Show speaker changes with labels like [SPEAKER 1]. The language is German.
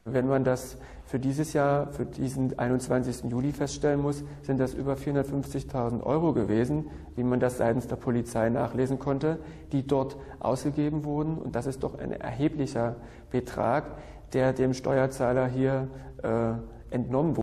[SPEAKER 1] Wenn man das für dieses Jahr, für diesen 21. Juli feststellen muss, sind das über 450.000 Euro gewesen, wie man das seitens der Polizei nachlesen konnte, die dort ausgegeben wurden. Und das ist doch ein erheblicher Betrag, der dem Steuerzahler hier entnommen wurde.